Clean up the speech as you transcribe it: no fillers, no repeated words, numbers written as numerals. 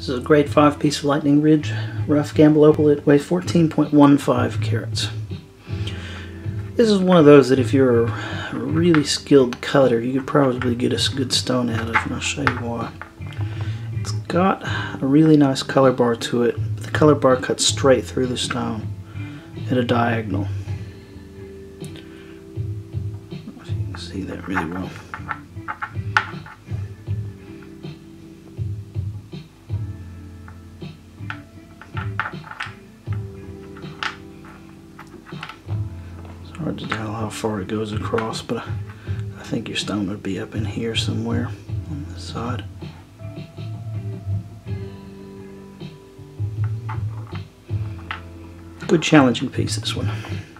This is a grade 5 piece of Lightning Ridge rough gamble opal. It weighs 14.15 carats. This is one of those that if you're a really skilled cutter, you could probably get a good stone out of, and I'll show you why. It's got a really nice color bar to it. The color bar cuts straight through the stone at a diagonal. I don't know if you can see that really well. It's hard to tell how far it goes across, but I think your stone would be up in here somewhere on this side. Good challenging piece, this one.